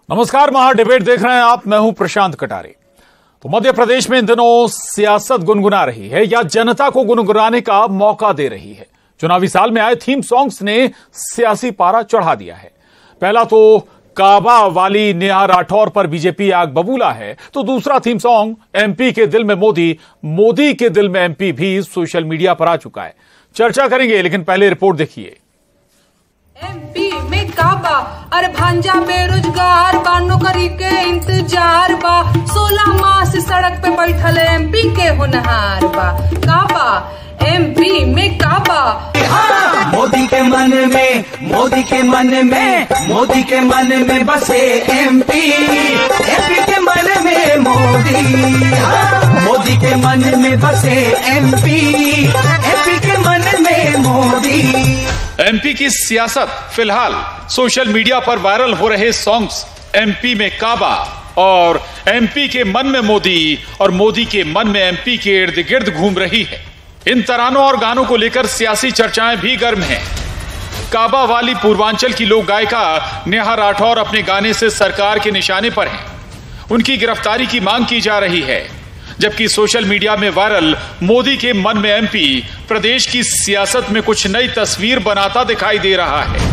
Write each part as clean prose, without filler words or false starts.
नमस्कार, महा डिबेट देख रहे हैं आप। मैं हूं प्रशांत कटारे। तो मध्य प्रदेश में इन दिनों सियासत गुनगुना रही है या जनता को गुनगुनाने का मौका दे रही है। चुनावी साल में आए थीम सॉन्ग्स ने सियासी पारा चढ़ा दिया है। पहला तो काबा वाली नेहा राठौर पर बीजेपी आग बबूला है, तो दूसरा थीम सॉन्ग एमपी के दिल में मोदी, मोदी के दिल में एमपी भी सोशल मीडिया पर आ चुका है। चर्चा करेंगे, लेकिन पहले रिपोर्ट देखिए। एमपी में काबा, अरे भांजा बेरोजगार बा, नौकरी के इंतजार बा, 16 माह से सड़क पे बैठल एमपी के होनहार बा। काबा एमपी में काबा, मोदी के मन में, मोदी के मन में, मोदी के मन में बसे एमपी, एमपी के मन में मोदी, मोदी के मन में बसे एमपी, एमपी के मन में मोदी। एमपी की सियासत फिलहाल सोशल मीडिया पर वायरल हो रहे सॉन्ग्स एमपी में काबा और एमपी के मन में मोदी और मोदी के मन में एमपी के इर्द गिर्द घूम रही है। इन तरानों और गानों को लेकर सियासी चर्चाएं भी गर्म हैं। काबा वाली पूर्वांचल की लोक गायिका नेहा राठौर अपने गाने से सरकार के निशाने पर हैं। उनकी गिरफ्तारी की मांग की जा रही है, जबकि सोशल मीडिया में वायरल मोदी के मन में एमपी प्रदेश की सियासत में कुछ नई तस्वीर बनाता दिखाई दे रहा है।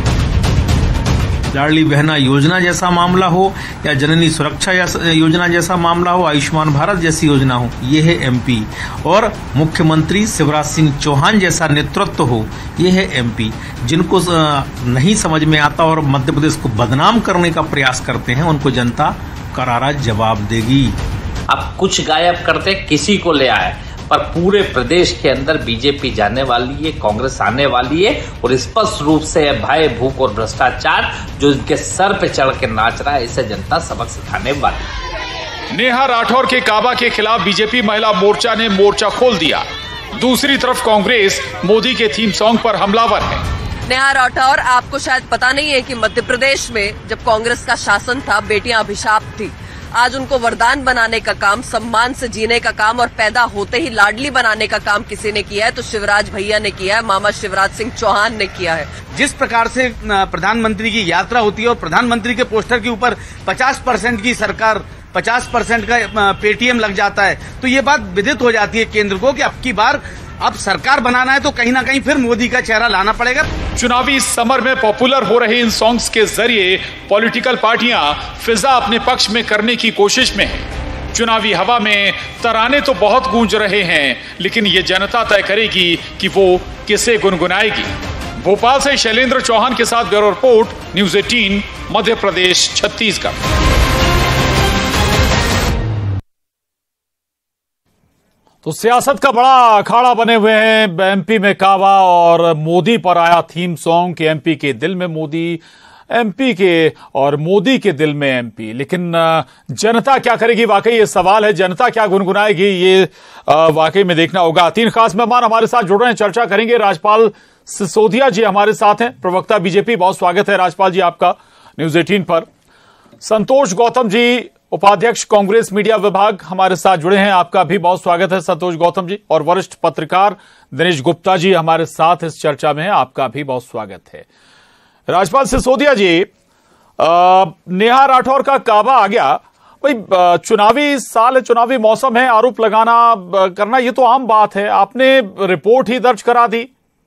लाडली बहना योजना जैसा मामला हो या जननी सुरक्षा योजना जैसा मामला हो, आयुष्मान भारत जैसी योजना हो, ये है एमपी। और मुख्यमंत्री शिवराज सिंह चौहान जैसा नेतृत्व हो, ये है एमपी। जिनको नहीं समझ में आता और मध्य प्रदेश को बदनाम करने का प्रयास करते हैं, उनको जनता करारा जवाब देगी। अब कुछ गायब करते किसी को ले आए, पर पूरे प्रदेश के अंदर बीजेपी जाने वाली है, कांग्रेस आने वाली है और स्पष्ट रूप से भय, भूख और भ्रष्टाचार जो इनके सर पे चढ़ के नाच रहा है, इसे जनता सबक सिखाने वाली है। नेहा राठौर के काबा के खिलाफ बीजेपी महिला मोर्चा ने मोर्चा खोल दिया। दूसरी तरफ कांग्रेस मोदी के थीम सॉन्ग पर हमलावर है। नेहा राठौर, आपको शायद पता नहीं है कि मध्य प्रदेश में जब कांग्रेस का शासन था, बेटियां अभिशाप थी। आज उनको वरदान बनाने का काम, सम्मान से जीने का काम और पैदा होते ही लाडली बनाने का काम किसी ने किया है तो शिवराज भैया ने किया है, मामा शिवराज सिंह चौहान ने किया है। जिस प्रकार से प्रधानमंत्री की यात्रा होती है और प्रधानमंत्री के पोस्टर के ऊपर 50% की सरकार, 50% का पेटीएम लग जाता है, तो ये बात विदित हो जाती है केंद्र को कि अब की बार अब सरकार बनाना है तो कहीं ना कहीं फिर मोदी का चेहरा लाना पड़ेगा। चुनावी समर में पॉपुलर हो रहे इन सॉन्ग्स के जरिए पॉलिटिकल पार्टियां फिजा अपने पक्ष में करने की कोशिश में हैं। चुनावी हवा में तराने तो बहुत गूंज रहे हैं, लेकिन ये जनता तय करेगी कि वो किसे गुनगुनाएगी। भोपाल से शैलेंद्र चौहान के साथ bureau report, news 18, Madhya Pradesh, Chhattisgarh. तो सियासत का बड़ा अखाड़ा बने हुए हैं एमपी में काबा और मोदी पर आया थीम सॉन्ग कि एमपी के दिल में मोदी, एमपी के और मोदी के दिल में एमपी। लेकिन जनता क्या करेगी, वाकई ये सवाल है। जनता क्या गुनगुनाएगी, ये वाकई में देखना होगा। 3 खास मेहमान हमारे साथ जुड़ रहे हैं, चर्चा करेंगे। राजपाल सिसोदिया जी हमारे साथ हैं, प्रवक्ता बीजेपी। बहुत स्वागत है राजपाल जी आपका न्यूज 18 पर। संतोष गौतम जी, उपाध्यक्ष कांग्रेस मीडिया विभाग, हमारे साथ जुड़े हैं। आपका भी बहुत स्वागत है संतोष गौतम जी। और वरिष्ठ पत्रकार दिनेश गुप्ता जी हमारे साथ इस चर्चा में हैं। आपका भी बहुत स्वागत है। राजपाल सिसोदिया जी, नेहा राठौर का काबा आ गया। भाई चुनावी साल है, चुनावी मौसम है, आरोप लगाना करना ये तो आम बात है। आपने रिपोर्ट ही दर्ज करा दी।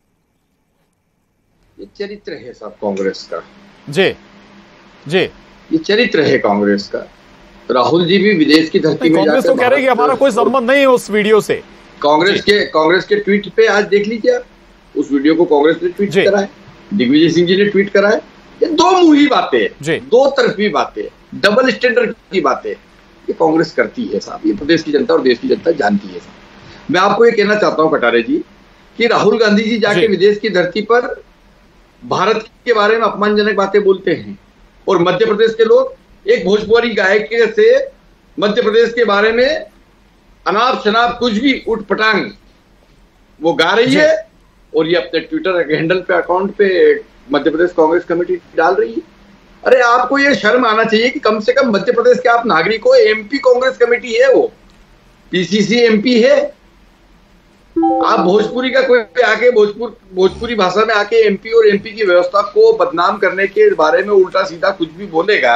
ये चरित्र है साहब कांग्रेस का। जी जी, ये चरित्र है कांग्रेस का। राहुल जी भी विदेश की धरती में कांग्रेस तो कह रही है कि हमारा कोई संबंध नहीं है उस वीडियो से। कांग्रेस के ट्वीट पे आज देख लीजिए आप, उस वीडियो को कांग्रेस ने ट्वीट करा है, दिग्विजय सिंह जी ने ट्वीट करा है। ये दो मुंही बातें हैं, दो तरफी बातें, डबल स्टैंडर्ड की बातें ये कांग्रेस करती है साहब। ये प्रदेश की जनता और देश की जनता जानती है साहब। मैं आपको ये कहना चाहता हूँ कटारे जी कि राहुल गांधी जी जाके विदेश की धरती पर भारत के बारे में अपमानजनक बातें बोलते हैं और मध्य प्रदेश के लोग एक भोजपुरी गायक से मध्य प्रदेश के बारे में अनाप शनाप कुछ भी उठपटांग वो गा रही है और ये अपने ट्विटर हैंडल पे, अकाउंट पे मध्य प्रदेश कांग्रेस कमेटी डाल रही है। अरे आपको ये शर्म आना चाहिए कि कम से कम मध्य प्रदेश के आप नागरिक हो। एमपी कांग्रेस कमेटी है, वो पीसीसी एमपी है। आप भोजपुरी का कोई आके भोजपुरी भाषा में आके एमपी और एमपी की व्यवस्था को बदनाम करने के बारे में उल्टा सीधा कुछ भी बोलेगा,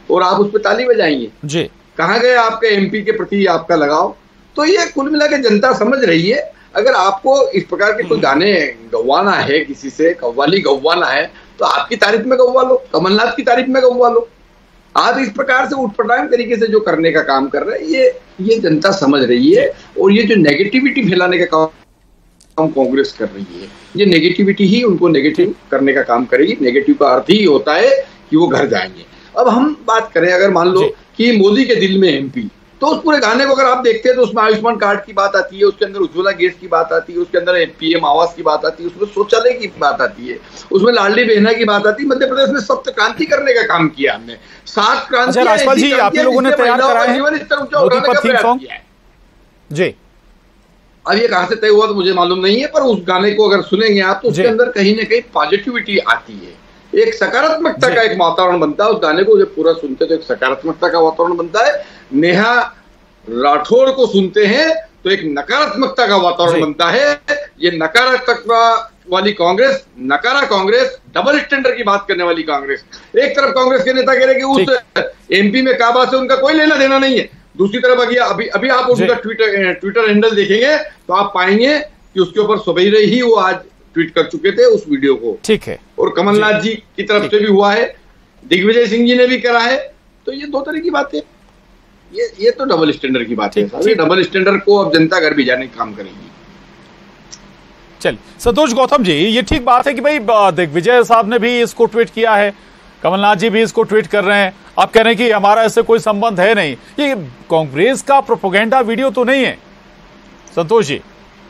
और आप उस पर ताली बजाएंगे जी। कहाँ गए आपके एमपी के प्रति आपका लगाव? तो ये कुल मिला के जनता समझ रही है। अगर आपको इस प्रकार के कोई गाने गवाना है, किसी से कव्वाली गवाना है, तो आपकी तारीफ में गवा लो, कमलनाथ की तारीफ में गवा लो। आप इस प्रकार से उठपटांग तरीके से जो करने का काम कर रहे हैं, ये जनता समझ रही है। और ये जो नेगेटिविटी फैलाने का काम कांग्रेस कर रही है, ये नेगेटिविटी ही उनको नेगेटिव करने का काम करेगी। नेगेटिव का अर्थ ही होता है कि वो घर जाएंगे। अब हम बात करें, अगर मान लो कि मोदी के दिल में एमपी, तो उस पूरे गाने को अगर आप देखते हैं तो उसमें आयुष्मान कार्ड की बात आती है, उसके अंदर उज्ज्वला गैस की बात आती है, उसके अंदर पीएम आवास की बात आती है, उसमें शौचालय की बात आती है, उसमें लाडली बहना की बात आती है। मध्य प्रदेश में सप्त क्रांति करने का काम किया हमने, 7 क्रांति। राजपाल जी, आप लोगों ने तैयार कराया है मोदी पर थीम सॉन्ग जी। अब ये कहां से तय हुआ तो मुझे मालूम नहीं है, पर उस गाने को अगर सुनेंगे आप तो उसके अंदर कहीं ना कहीं पॉजिटिविटी आती है, एक सकारात्मकता का एक वातावरण बनता है। उस गाने को जब पूरा सुनते तो एक सकारात्मकता का वातावरण बनता है। नेहा राठौड़ को सुनते हैं तो एक नकारात्मकता का वातावरण बनता है। ये नकारात्मकता वाली कांग्रेस, नकारा कांग्रेस, डबल स्टैंडर्ड की बात करने वाली कांग्रेस। एक तरफ कांग्रेस के नेता कह रहे कि उस एमपी में काबा से उनका कोई लेना देना नहीं है, दूसरी तरफ अभी आप उनका ट्विटर हैंडल देखेंगे तो आप पाएंगे कि उसके ऊपर सवेरे ही वो आज ट्वीट कर चुके थे उस वीडियो को। ठीक है। और कमलनाथ जी की तरफ से भी हुआ है, दिग्विजय सिंह जी ने भी करा है। तो ये दो तरह की बातें, ये तो डबल स्टैंडर्ड की बात है। ये डबल स्टैंडर्ड को अब जनता घर भी जाने का काम करेगी। चल संतोष गौतम जी, ये ठीक बात है कि भाई दिग्विजय साहब ने भी इसको ट्वीट किया है, कमलनाथ जी भी इसको ट्वीट कर रहे हैं। आप कह रहे हैं कि हमारा इससे कोई संबंध है नहीं। ये कांग्रेस का प्रोपेगेंडा वीडियो तो नहीं है संतोष जी?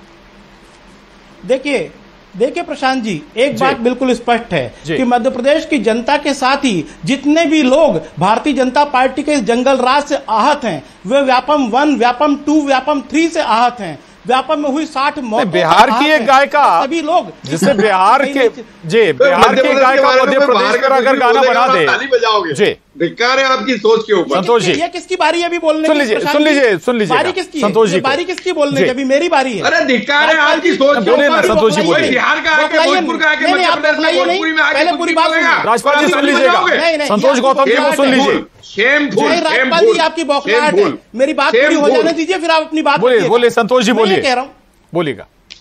देखिए प्रशांत जी, एक बात बिल्कुल स्पष्ट है कि मध्य प्रदेश की जनता के साथ ही जितने भी लोग भारतीय जनता पार्टी के इस जंगल राज से आहत हैं, वे व्यापम 1, व्यापम 2, व्यापम 3 से आहत हैं। व्यापम में हुई 60 मौतें। बिहार की एक गायिका, सभी लोग जिससे बिहार के बिहार के गायिका मध्य प्रदेश पर अगर गाना बना दे, ताली बजाओगे जी। धिक्कार है आपकी सोच के ऊपर। संतोष जी, ये किसकी बारी है अभी बोलने की? सुन लीजिए बारी किसकी? संतोष जी, बारी किसकी बोलने की? अभी मेरी बारी है। अरे धिक्कार है आपकी सोच के ऊपर। संतोष जी बोलिए। बिहार का आके भोजपुर का आके मध्य प्रदेश में भोजपुरी में आके पहले पूरी बात राजपाल जी सुन लीजिएगा, संतोष गौतम जी को सुन लीजिए। राजपाल जी, आपकी बौखलाहट है, मेरी बात पूरी हो जाने दीजिए, फिर आप अपनी बात बोलिए। संतोष जी बोलिए, कह रहा हूं, बोलिएगा।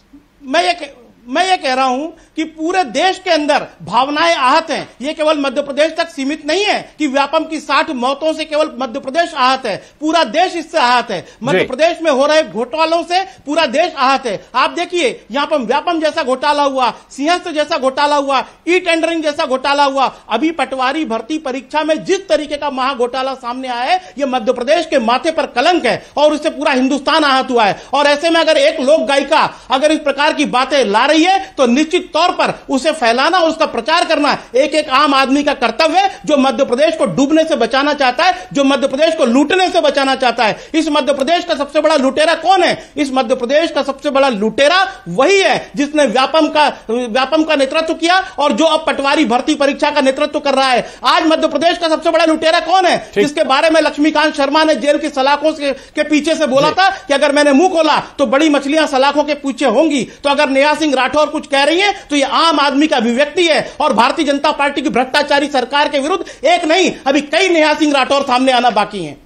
मैं ये कह रहा हूं कि पूरे देश के अंदर भावनाएं आहत हैं। ये केवल मध्य प्रदेश तक सीमित नहीं है कि व्यापम की 60 मौतों से केवल मध्य प्रदेश आहत है, पूरा देश इससे आहत है। मध्य प्रदेश में हो रहे घोटालों से पूरा देश आहत है। आप देखिए, यहां पर व्यापम जैसा घोटाला हुआ, सिंहस्थ जैसा घोटाला हुआ, ई टेंडरिंग जैसा घोटाला हुआ, अभी पटवारी भर्ती परीक्षा में जिस तरीके का महा घोटाला सामने आया है, यह मध्य प्रदेश के माथे पर कलंक है और इससे पूरा हिंदुस्तान आहत हुआ है। और ऐसे में अगर एक लोक गायिका अगर इस प्रकार की बातें ला रही है तो निश्चित तौर पर उसे फैलाना, उसका प्रचार करना एक आम आदमी का कर्तव्य है, जो मध्य प्रदेश को डूबने से बचाना चाहता है, जो मध्य प्रदेश को लूटने से बचाना चाहता है। इस मध्य प्रदेश का सबसे बड़ा लुटेरा कौन है? इस मध्य प्रदेश का सबसे बड़ा लुटेरा वही है जिसने व्यापम का नेतृत्व किया और जो अब पटवारी भर्ती परीक्षा का नेतृत्व कर रहा है। आज मध्य प्रदेश का सबसे बड़ा लुटेरा कौन है? जिसके बारे में लक्ष्मीकांत शर्मा ने जेल की सलाखों के पीछे से बोला था कि अगर मैंने मुंह खोला तो बड़ी मछलियां सलाखों के पीछे होंगी। तो अगर नेहा सिंह राठौर कुछ कह रही है तो यह आम आदमी का अभिव्यक्ति है और भारतीय जनता पार्टी की भ्रष्टाचारी सरकार के विरुद्ध एक नहीं, अभी कई नेहा सिंह राठौर सामने आना बाकी हैं।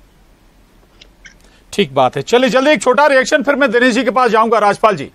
ठीक बात है। चलिए जल्दी एक छोटा रिएक्शन, फिर मैं दिनेश जी के पास जाऊंगा। राजपाल जी,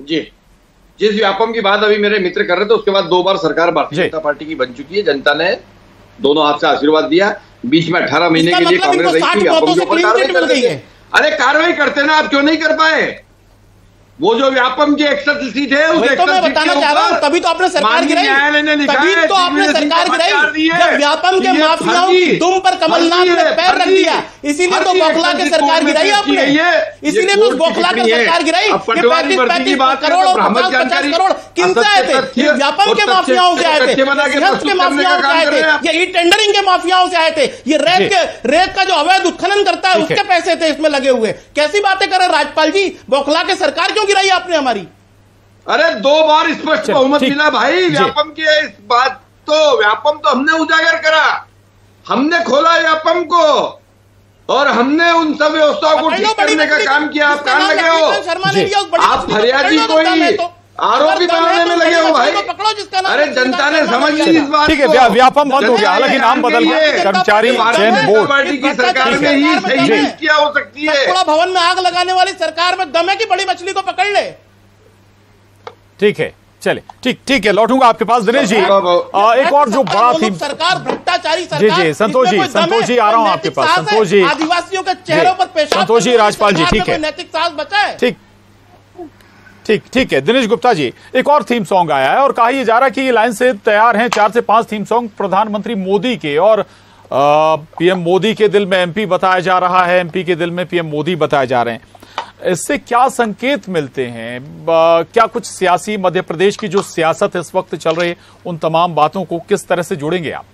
जिस व्यापम की बात अभी मेरे मित्र कर रहे थे, उसके बाद 2 बार सरकार भारतीय जनता पार्टी की बन चुकी है। जनता ने दोनों हाथ से आशीर्वाद दिया। बीच में 18 महीने के लिए कांग्रेस रही थी, व्यापम के ऊपर कार्रवाई कर रही है। अरे कार्रवाई करते ना, आप क्यों नहीं कर पाए? वो जो व्यापम की 61 सीट है, उस 61 सीट के ऊपर तभी तो आपने सरकार गिराई, न्यायालय ने लिखा है, तो आपने सरकार गिराई जब व्यापम के माफियाओं की दुम पर कमलनाथ ने पैर रख दिया। इसीलिए तो बौखला के सरकार गिराई आपने, इसीलिए तो बौखला के सरकार गिराई। 35 करोड़ और 50 करोड़ किनसे आए थे? व्यापम के माफियाओं से आए थे, के माफियाओं से आए थे, ये ई टेंडरिंग के माफियाओं से आए थे, ये रेत का जो अवैध उत्खनन करता है उसके पैसे थे इसमें लगे हुए। कैसी बातें कर रहे राजपाल जी? बौखला के सरकार क्यों गिराई आपने हमारी? अरे 2 बार स्पष्ट बहुमत मिला भाई व्यापम की इस बात। तो व्यापम तो हमने उजागर करा, हमने खोला व्यापम को और हमने उन सब व्यवस्थाओं को ठीक करने का काम किया। आप कहां लगे हो? आप फरियादी को ही आरोपी बनाने में लगे हो भाई। पकड़ो जिसका नाम। अरे जनता ने समझ ली इस बात। ठीक है, व्यापम बंद हो गया, हालांकि नाम बदल गया, कर्मचारी चयन बोर्ड पार्टी की सरकार में ही सही क्या हो सकती है। थोड़ा भवन में आग लगाने वाली सरकार में दम है कि बड़ी मछली को पकड़ ले। ठीक है, चले, ठीक है, लौटूंगा आपके पास दिनेश जी। एक और जो बड़ा थी सरकार, भ्रष्टाचारी सरकार। जी संतोष जी आ रहा हूं आपके पास। संतोष जी, आदिवासियों के चेहरों पर पेशाब। संतोष जी, राजपाल जी, ठीक है, नैतिक साहस बचा है। ठीक है दिनेश गुप्ता जी, एक और थीम सॉन्ग आया है और कहा यह जा रहा है कि ये लाइन से तैयार हैं 4 से 5 थीम सॉन्ग प्रधानमंत्री मोदी के, और पीएम मोदी के दिल में एमपी बताया जा रहा है, एमपी के दिल में पीएम मोदी बताए जा रहे हैं। इससे क्या संकेत मिलते हैं? क्या कुछ सियासी, मध्य प्रदेश की जो सियासत इस वक्त चल रही है, उन तमाम बातों को किस तरह से जोड़ेंगे आप?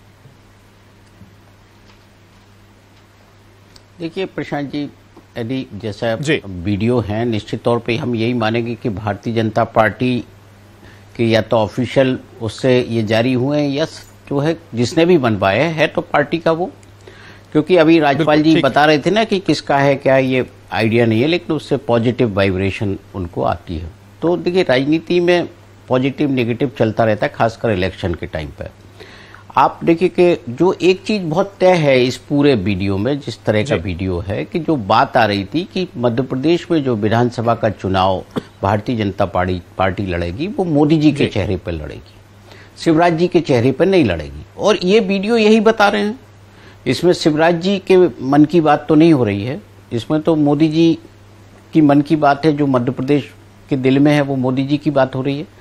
देखिए प्रशांत जी, यदि जैसा वीडियो है, निश्चित तौर पे हम यही मानेंगे कि भारतीय जनता पार्टी के या तो ऑफिशियल उससे ये जारी हुए हैं या जो है जिसने भी बनवाए है तो पार्टी का वो, क्योंकि अभी राजपाल जी बता रहे थे ना कि किसका है क्या, ये आइडिया नहीं है, लेकिन उससे पॉजिटिव वाइब्रेशन उनको आती है। तो देखिए राजनीति में पॉजिटिव नेगेटिव चलता रहता है, खासकर इलेक्शन के टाइम पर। आप देखिए कि जो एक चीज बहुत तय है इस पूरे वीडियो में, जिस तरह का वीडियो है, कि जो बात आ रही थी कि मध्य प्रदेश में जो विधानसभा का चुनाव भारतीय जनता पार्टी लड़ेगी वो मोदी जी के चेहरे पर लड़ेगी, शिवराज जी के चेहरे पर नहीं लड़ेगी। और ये वीडियो यही बता रहे हैं। इसमें शिवराज जी के मन की बात तो नहीं हो रही है, इसमें तो मोदी जी की मन की बात है, जो मध्य प्रदेश के दिल में है वो मोदी जी की बात हो रही है।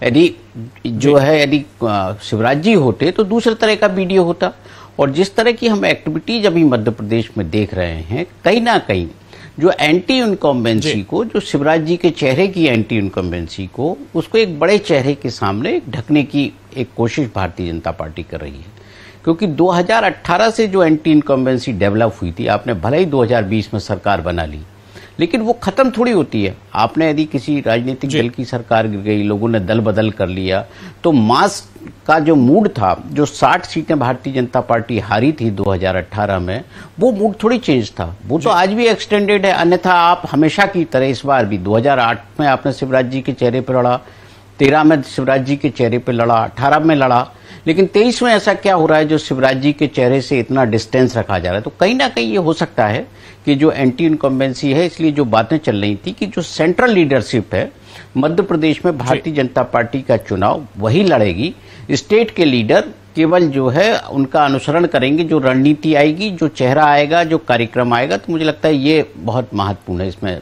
यदि शिवराज जी होते तो दूसरे तरह का वीडियो होता। और जिस तरह की हम एक्टिविटीज अभी मध्य प्रदेश में देख रहे हैं, कहीं ना कहीं जो एंटी इनकम्बेंसी को, जो शिवराज जी के चेहरे की एंटी इनकम्बेंसी को, उसको एक बड़े चेहरे के सामने ढकने की एक कोशिश भारतीय जनता पार्टी कर रही है। क्योंकि 2018 से जो एंटी इनकम्बेंसी डेवलप हुई थी, आपने भले ही 2020 में सरकार बना ली, लेकिन वो खत्म थोड़ी होती है। आपने यदि किसी राजनीतिक दल की सरकार गिर गई, लोगों ने दल बदल कर लिया, तो मास का जो मूड था, जो 60 सीटें भारतीय जनता पार्टी हारी थी 2018 में, वो मूड थोड़ी चेंज था, वो तो आज भी एक्सटेंडेड है। अन्यथा आप हमेशा की तरह इस बार भी 2008 में आपने शिवराज जी के चेहरे पर लड़ा, 13 में शिवराज जी के चेहरे पर लड़ा, 18 में लड़ा, लेकिन 23 में ऐसा क्या हो रहा है जो शिवराज जी के चेहरे से इतना डिस्टेंस रखा जा रहा है? तो कहीं ना कहीं ये हो सकता है कि जो एंटी इनकम्बेंसी है, इसलिए जो बातें चल रही थी कि जो सेंट्रल लीडरशिप है मध्य प्रदेश में, भारतीय जनता पार्टी का चुनाव वही लड़ेगी। स्टेट के लीडर केवल जो है उनका अनुसरण करेंगे, जो रणनीति आएगी, जो चेहरा आएगा, जो कार्यक्रम आएगा। तो मुझे लगता है ये बहुत महत्वपूर्ण है इसमें।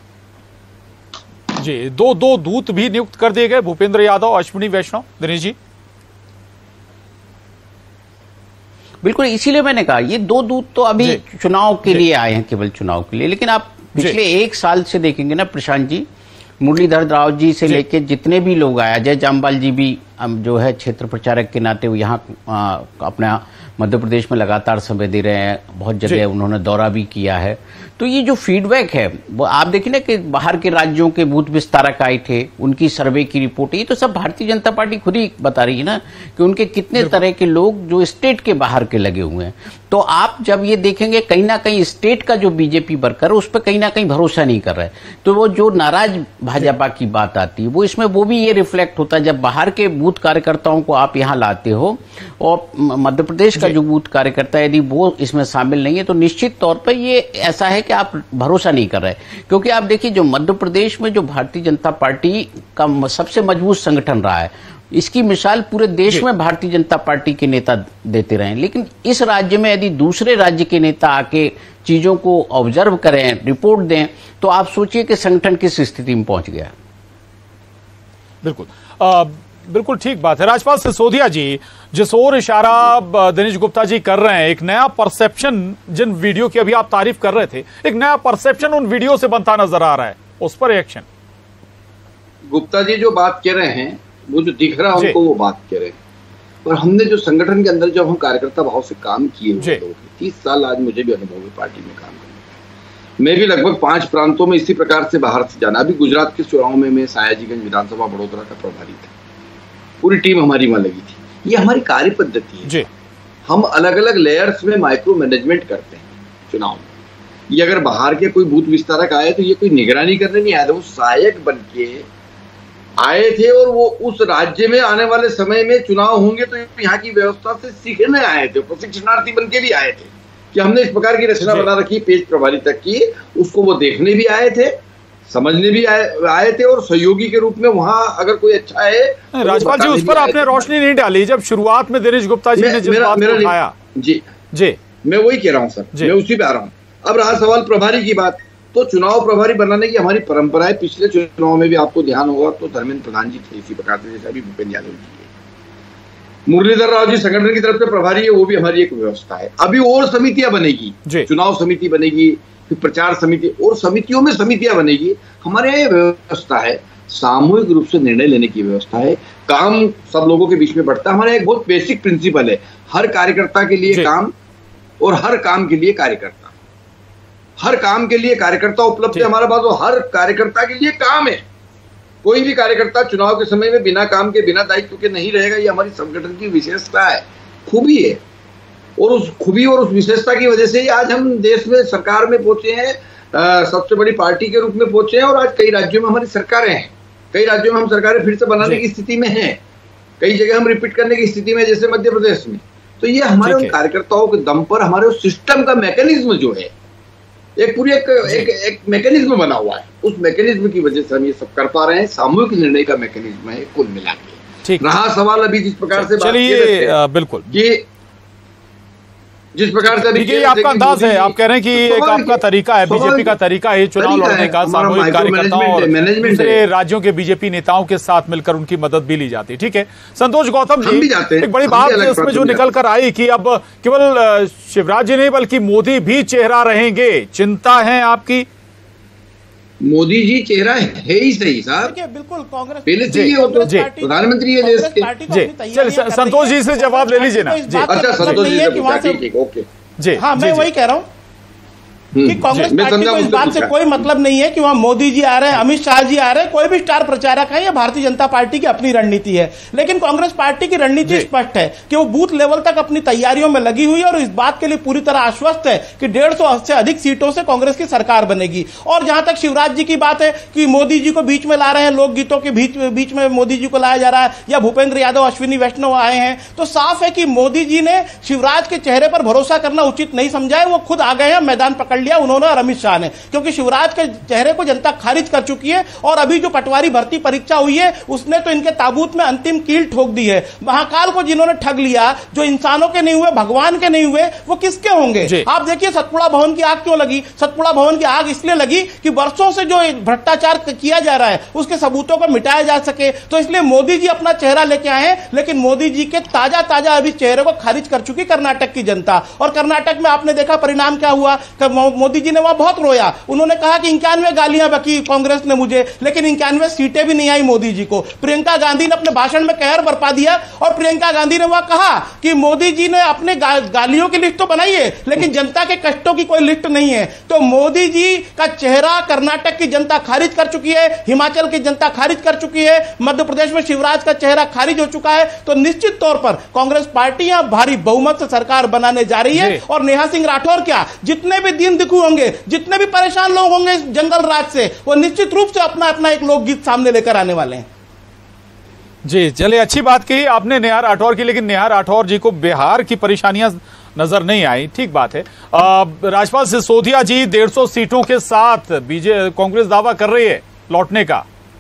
जी, दो दूत भी नियुक्त कर दिए गए, भूपेंद्र यादव, अश्विनी वैष्णव। दिनेश जी, बिल्कुल, इसीलिए मैंने कहा ये 2 दूत तो अभी चुनाव के लिए आए हैं, केवल चुनाव के लिए। लेकिन आप पिछले 1 साल से देखेंगे ना प्रशांत जी, मुरलीधर राव जी से लेके जितने भी लोग आए, अजय जामवाल जी भी जो है क्षेत्र प्रचारक के नाते वो यहाँ अपना मध्य प्रदेश में लगातार समय दे रहे हैं, बहुत जगह उन्होंने दौरा भी किया है। तो ये जो फीडबैक है वो आप देखिए ना कि बाहर के राज्यों के बूथ विस्तारक आए थे, उनकी सर्वे की रिपोर्ट, ये तो सब भारतीय जनता पार्टी खुद ही बता रही है ना कि उनके कितने तरह के लोग जो स्टेट के बाहर के लगे हुए हैं। तो आप जब ये देखेंगे कहीं ना कहीं स्टेट का जो बीजेपी वर्कर है उस पर कहीं ना कहीं भरोसा नहीं कर रहा है, तो वो जो नाराज भाजपा की बात आती है वो इसमें वो भी ये रिफ्लेक्ट होता है। जब बाहर के बूथ कार्यकर्ताओं को आप यहाँ लाते हो और मध्य प्रदेश का जो बूथ कार्यकर्ता यदि वो इसमें शामिल नहीं है, तो निश्चित तौर पर ये ऐसा है कि आप भरोसा नहीं कर रहे। क्योंकि आप देखिए जो मध्य प्रदेश में जो भारतीय जनता पार्टी का सबसे मजबूत संगठन रहा है, इसकी मिसाल पूरे देश में भारतीय जनता पार्टी के नेता देते रहे। लेकिन इस राज्य में यदि दूसरे राज्य के नेता आके चीजों को ऑब्जर्व करें, रिपोर्ट दें, तो आप सोचिए कि संगठन किस स्थिति में पहुंच गया। बिल्कुल ठीक बात है। राजपाल सिसोदिया जी, जिस ओर इशारा दिनेश गुप्ता जी कर रहे हैं, एक नया परसेप्शन, जिन वीडियो की अभी आप तारीफ कर रहे थे, एक नया परसेप्शन उन वीडियो से बनता नजर आ रहा है, उस पर रिएक्शन? गुप्ता जी जो बात कह रहे हैं, वो जो दिख रहा है उनको वो बात कह रहे हैं। और हमने जो संगठन के अंदर जब हम कार्यकर्ता भाव से काम किए, 30 साल आज मुझे भी अनुभव है पार्टी में काम करने। मैं भी लगभग 5 प्रांतों में इसी प्रकार से बाहर से जाना। अभी गुजरात के चुनाव में मैं सयाजीगंज विधानसभा बड़ोदरा का प्रभारी था, पूरी टीम हमारी वहां लगी थी। ये हमारी कार्य पद्धति है। हम अलग अलग लेयर्स में माइक्रो मैनेजमेंट करते हैं चुनाव में। ये अगर बाहर के कोई बूथ विस्तारक आए तो ये कोई निगरानी करने नहीं आया था, वो सहायक बन के आए थे और वो उस राज्य में आने वाले समय में चुनाव होंगे तो यहाँ की व्यवस्था से सीखने आए थे, प्रशिक्षणार्थी बन के भी आए थे कि हमने इस प्रकार की रचना बना रखी पेज प्रभारी तक की, उसको वो देखने भी आए थे, समझने भी आए थे और सहयोगी के रूप में वहां अगर कोई अच्छा है। राज्यपाल जी, उस पर आपने रोशनी नहीं डाली जब शुरुआत में दिनेश गुप्ता जी ने जिस बात को उठाया। जी मैं वही कह रहा हूँ सर, मैं उसी पे आ रहा हूँ। अब रहा सवाल प्रभारी की बात, तो चुनाव प्रभारी बनाने की हमारी परंपरा है। पिछले चुनाव में भी आपको ध्यान होगा तो धर्मेंद्र प्रधान जी थे इसी प्रकार से, जैसा भी भूपेंद्र यादव जी है। मुरलीधर राव जी संगठन की तरफ से प्रभारी है, वो भी हमारी एक व्यवस्था है। अभी और समितियां बनेगी, चुनाव समिति बनेगी, फिर प्रचार समिति और समितियों में समितियां बनेगी। हमारे यहाँ व्यवस्था है, सामूहिक रूप से निर्णय लेने की व्यवस्था है, काम सब लोगों के बीच में बढ़ता है। हमारा एक बहुत बेसिक प्रिंसिपल है, हर कार्यकर्ता के लिए काम और हर काम के लिए कार्यकर्ता, हर काम के लिए कार्यकर्ता उपलब्ध है हमारे पास, और हर कार्यकर्ता के लिए काम है। कोई भी कार्यकर्ता चुनाव के समय में बिना काम के, बिना दायित्व के नहीं रहेगा। ये हमारी संगठन की विशेषता है, खूबी है, और उस खूबी और उस विशेषता की वजह से ही आज हम देश में सरकार में पहुंचे हैं, सबसे बड़ी पार्टी के रूप में पहुंचे हैं, और आज कई राज्यों में हमारी सरकारें हैं, कई राज्यों में हम सरकारें फिर से बनाने की स्थिति में हैं, कई जगह हम रिपीट करने की स्थिति में, जैसे मध्य प्रदेश में। तो ये हमारे उन कार्यकर्ताओं के दम पर हमारे उस सिस्टम का मैकेनिज्म जो है, एक पूरी एक मैकेनिज्म बना हुआ है, उस मैकेनिज्म की वजह से हम ये सब कर पा रहे हैं। सामूहिक निर्णय का मैकेनिज्म है कुल मिला के। रहा सवाल अभी जिस प्रकार से चलिए, बिल्कुल कि जिस प्रकार से ये आपका अंदाज है, आप कह रहे हैं कि एक आपका तरीका है, बीजेपी का तरीका है चुनाव लड़ने का, सामूहिक कार्यकर्ताओं और दूसरे राज्यों के बीजेपी नेताओं के साथ मिलकर उनकी मदद भी ली जाती है। ठीक है, संतोष गौतम जी, एक बड़ी बात इसमें जो निकल कर आई कि अब केवल शिवराज जी नहीं बल्कि मोदी भी चेहरा रहेंगे, चिंता है आपकी? मोदी जी चेहरा है ही सही साहब, बिल्कुल कांग्रेस पहले से ये प्रधानमंत्री है देश के। चलिए संतोष जी से जवाब ले लीजिए ना। अच्छा संतोष जी से, ठीक ओके जी। हाँ मैं वही कह रहा हूँ कि कांग्रेस पार्टी को इस बात से कोई मतलब नहीं है कि वहां मोदी जी आ रहे हैं, अमित शाह जी आ रहे हैं, कोई भी स्टार प्रचारक है, या भारतीय जनता पार्टी की अपनी रणनीति है। लेकिन कांग्रेस पार्टी की रणनीति स्पष्ट है कि वो बूथ लेवल तक अपनी तैयारियों में लगी हुई है और इस बात के लिए पूरी तरह आश्वस्त है कि 150 से अधिक सीटों से कांग्रेस की सरकार बनेगी। और जहां तक शिवराज जी की बात है कि मोदी जी को बीच में ला रहे हैं, लोकगीतों के बीच में मोदी जी को लाया जा रहा है, या भूपेंद्र यादव, अश्विनी वैष्णव आए हैं, तो साफ है कि मोदी जी ने शिवराज के चेहरे पर भरोसा करना उचित नहीं समझा है। वो खुद आ गए हैं, मैदान पकड़ लिया उन्होंने और अमित शाह ने, क्योंकि शिवराज के चेहरे को जनता खारिज कर चुकी है। और अभी जो पटवारी भर्ती परीक्षा हुई है उसने तो इनके ताबूत में अंतिम कील ठोक दी है। महाकाल को जिन्होंने ठग लिया, जो इंसानों के नहीं हुए, भगवान के नहीं हुए, वो किसके होंगे? आप देखिए सतपुड़ा भवन की आग क्यों लगी? सतपुड़ा भवन की आग इसलिए लगी कि वर्षों से जो भ्रष्टाचार किया जा रहा है उसके सबूतों को मिटाया जा सके। तो इसलिए मोदी जी अपना चेहरा लेके आए, लेकिन मोदी जी के ताजा अभी चेहरे को खारिज कर चुकी कर्नाटक की जनता। और कर्नाटक में आपने देखा परिणाम क्या हुआ, मोदी जी ने वहां बहुत रोया। उन्होंने कहा कि 91 गालियां बकी कांग्रेस ने मुझे, लेकिन 91 सीटें भी नहीं आई मोदी जी को। प्रियंका गांधी ने अपने भाषण में कहर बरपा दिया, और प्रियंका गांधी ने वह कहा कि मोदी जी ने अपने गालियों की लिस्ट तो बनाई है, लेकिन जनता के कष्टों की कोई लिस्ट नहीं है। तो मोदी जी का चेहरा कर्नाटक की जनता खारिज कर चुकी है, हिमाचल की जनता खारिज कर चुकी है, मध्य प्रदेश में शिवराज का चेहरा खारिज हो चुका है। तो निश्चित तौर पर कांग्रेस पार्टी यहां भारी बहुमत से सरकार बनाने जा रही है। और नेहा सिंह राठौर क्या, जितने भी दीन दुखी होंगे, जितने भी परेशान लोग होंगे इस जंगल राज से, वो निश्चित रूप से अपना एक लोकगीत सामने लेकर आने वाले हैं। जी चलिए, अच्छी बात कही आपने नेहा राठौर की, लेकिन नेहा राठौर जी को बिहार की परेशानियां नजर नहीं आई, ठीक बात है। राज्यपाल सिसोदिया जी 150 सीटों के साथ कांग्रेस दावा कर रही है लौटने का।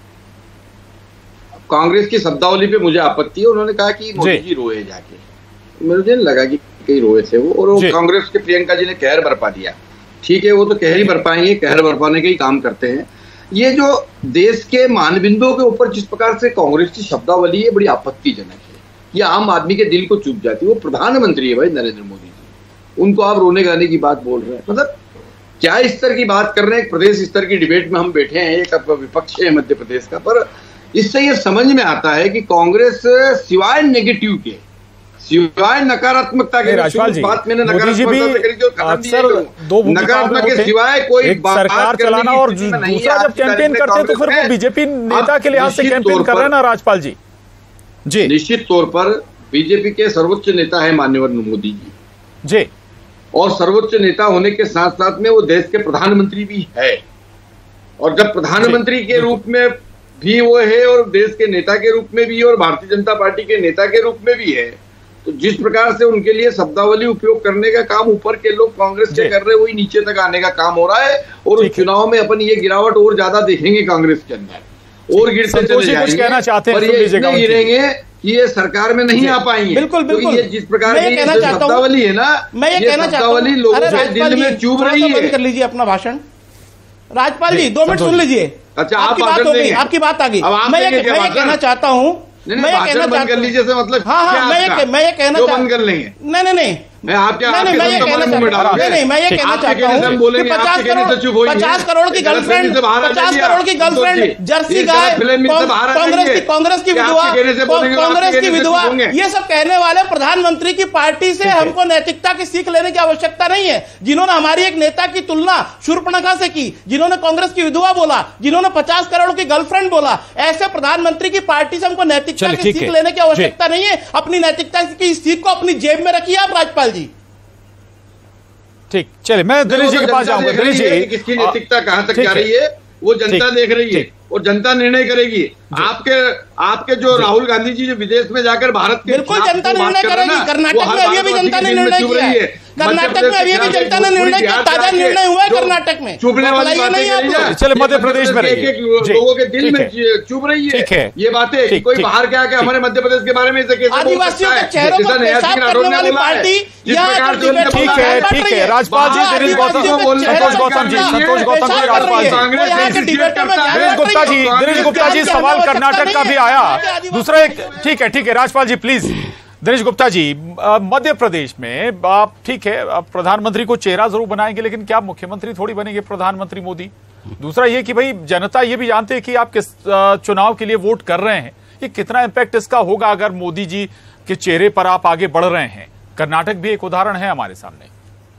कांग्रेस की शब्दावली पे मुझे आपत्ति है। उन्होंने कहा कि मोदी जी रोए जाके, मुझे नहीं लगा कि कहीं रोए थे वो, और कांग्रेस के प्रियंका जी ने कहर बरपा दिया। ठीक है, वो तो कहर ही बरपाएंगे, कहर बरपाने के ही काम करते हैं। ये जो देश के मानबिंदुओं के ऊपर जिस प्रकार से कांग्रेस की शब्दावली है, बड़ी आपत्तिजनक है। ये आम आदमी के दिल को चुभ जाती है। वो प्रधानमंत्री है भाई नरेंद्र मोदी जी, उनको आप रोने गाने की बात बोल रहे हैं, मतलब क्या स्तर की बात कर रहे हैं? प्रदेश स्तर की डिबेट में हम बैठे हैं, एक विपक्ष है मध्य प्रदेश का, पर इससे ये समझ में आता है कि कांग्रेस सिवाय नेगेटिव के, सिवाय नकारात्मकता के, राजपाल जी, बात मैंने मोदी जी भी अक्सर दो नकारात्मक के सिवाय कोई सरकार चलाना और दूसरा जब कैंपेन करते हैं तो फिर वो बीजेपी नेता के लिहाज से कैंपेन कर रहे हैं ना राजपाल जी। जी निश्चित तौर पर बीजेपी के सर्वोच्च नेता है माननीय मोदी जी, और सर्वोच्च नेता होने के साथ साथ में वो देश के प्रधानमंत्री भी है। और जब प्रधानमंत्री के रूप में भी वो है और देश के नेता के रूप में भी है और भारतीय जनता पार्टी के नेता के रूप में भी है। तो जिस प्रकार से उनके लिए शब्दावली उपयोग करने का काम ऊपर के लोग कांग्रेस के कर रहे हैं, वही नीचे तक आने का काम हो रहा है। और उस चुनाव में अपन ये गिरावट और ज्यादा देखेंगे कांग्रेस के अंदर, और गिरते चले जाएंगे, पर ये इतने गिरेंगे कि ये सरकार में नहीं आ पाएंगे। बिल्कुल बिल्कुल, ये जिस प्रकार की शब्दावली है ना, मैं ये कहना चाहता हूँ, शब्दावली लोगों के दिल में चुभ रही है। बंद कर लीजिए अपना भाषण राजपाल जी, 2 मिनट सुन लीजिए। अच्छा, आपकी बात हो गई, आपकी बात आ गई। मैं ये कहना चाहता हूँ, मैं ये कहना चाहता हूँ, लीजिए से मतलब हाँ, मैं ये कहना चाहता हूँ, बंद कर लेंगे। नहीं, मैं ये कहना चाहता हूँ कि 50 करोड़ की गर्लफ्रेंड, 50 करोड़ की गर्लफ्रेंड, जर्सी गाय, कांग्रेस की विधवा, ये सब कहने वाले प्रधानमंत्री की पार्टी से हमको नैतिकता की सीख लेने की आवश्यकता नहीं है। जिन्होंने हमारी एक नेता की तुलना शूर्पणखा से की, जिन्होंने कांग्रेस की विधवा बोला, जिन्होंने 50 करोड़ की गर्लफ्रेंड बोला, ऐसे प्रधानमंत्री की पार्टी से हमको नैतिकता की सीख लेने की आवश्यकता नहीं है। अपनी नैतिकता की सीख को अपनी जेब में रखिए आप राजपाल जी। ठीक, चलिए मैं दिनेश जी के पास जाऊंगा। दिनेश जी, किसकी नैतिकता कहां तक जा रही है वो जनता देख रही है और जनता निर्णय करेगी। आपके जो राहुल गांधी जी जो विदेश में जाकर भारत के बिल्कुल जनता निर्णय करेगी। कर्नाटक में अभी जनता ने निर्णय किया है, कर्नाटक में अभी जनता ने निर्णय किया, ताजा निर्णय हुआ है कर्नाटक में। चुभने वाली नहीं, चले मध्य प्रदेश में लोगों के दिल में चुभ रही है ये बातें। कोई बाहर क्या के हमारे मध्य प्रदेश के बारे में आदिवासियों के चेहरों पर पेशाब करने वाली पार्टी, ठीक है राजपाल जी, दिनेश गौतम जी, संतोष गौतम जी, राजपाल जी, दिनेश गुप्ता जी, सवाल कर्नाटक का भी आया। दूसरा एक, ठीक है राजपाल जी प्लीज। दिनेश गुप्ता जी, मध्य प्रदेश में आप ठीक है, आप प्रधानमंत्री को चेहरा जरूर बनाएंगे, लेकिन क्या मुख्यमंत्री थोड़ी बनेंगे प्रधानमंत्री मोदी? दूसरा ये कि भाई जनता ये भी जानते हैं कि आप किस चुनाव के लिए वोट कर रहे हैं, ये कितना इंपैक्ट इसका होगा अगर मोदी जी के चेहरे पर आप आगे बढ़ रहे हैं? कर्नाटक भी एक उदाहरण है हमारे सामने।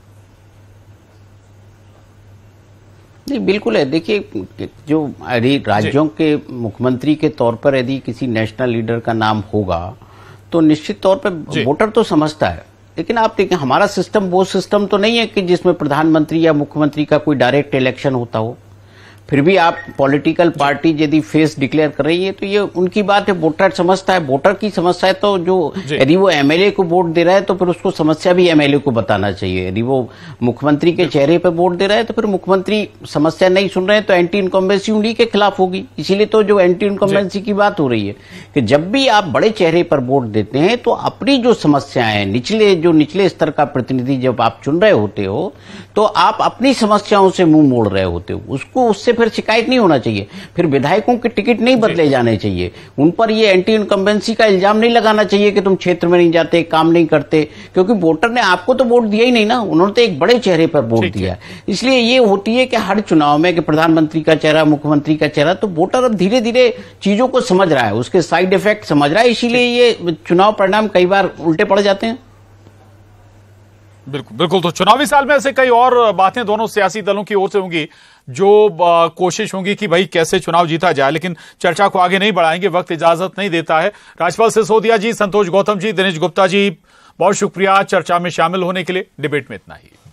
नहीं, बिल्कुल है। देखिए, जो राज्यों के मुख्यमंत्री के तौर पर यदि किसी नेशनल लीडर का नाम होगा तो निश्चित तौर पर वोटर तो समझता है, लेकिन आप देखिए हमारा सिस्टम वो सिस्टम तो नहीं है कि जिसमें प्रधानमंत्री या मुख्यमंत्री का कोई डायरेक्ट इलेक्शन होता हो। फिर भी आप पॉलिटिकल पार्टी यदि फेस डिक्लेयर कर रही है तो ये उनकी बात है, वोटर समझता है। वोटर की समस्या है तो जो यदि वो एमएलए को वोट दे रहा है तो फिर उसको समस्या भी एमएलए को बताना चाहिए। यदि वो मुख्यमंत्री के चेहरे पर वोट दे रहा है तो फिर मुख्यमंत्री समस्या नहीं सुन रहे हैं तो एंटी इनकम्बेंसी उन्हीं के खिलाफ होगी। इसीलिए तो जो एंटी इनकम्बेंसी की बात हो रही है कि जब भी आप बड़े चेहरे पर वोट देते हैं तो अपनी जो समस्याएं निचले स्तर का प्रतिनिधि जब आप चुन रहे होते हो तो आप अपनी समस्याओं से मुंह मोड़ रहे होते हो, उससे फिर शिकायत नहीं होना चाहिए। फिर विधायकों के टिकट नहीं बदले जाने चाहिए, उन पर ये एंटी इनकम्बेंसी का इल्जाम नहीं लगाना चाहिए कि तुम क्षेत्र में नहीं जाते, काम नहीं करते, क्योंकि वोटर ने आपको तो वोट दिया ही नहीं ना, उन्होंने तो एक बड़े चेहरे पर वोट दिया। इसलिए ये होती है कि हर चुनाव में कि प्रधानमंत्री का चेहरा, मुख्यमंत्री का चेहरा, तो वोटर अब धीरे धीरे चीजों को समझ रहा है, उसके साइड इफेक्ट समझ रहा है, इसीलिए ये चुनाव परिणाम कई बार उल्टे पड़ जाते हैं। बिल्कुल। तो चुनावी साल में ऐसे कई और बातें दोनों सियासी दलों की ओर से होंगी जो कोशिश होगी कि भाई कैसे चुनाव जीता जाए, लेकिन चर्चा को आगे नहीं बढ़ाएंगे, वक्त इजाजत नहीं देता है। राजपाल सिसोदिया जी, संतोष गौतम जी, दिनेश गुप्ता जी, बहुत शुक्रिया चर्चा में शामिल होने के लिए। डिबेट में इतना ही।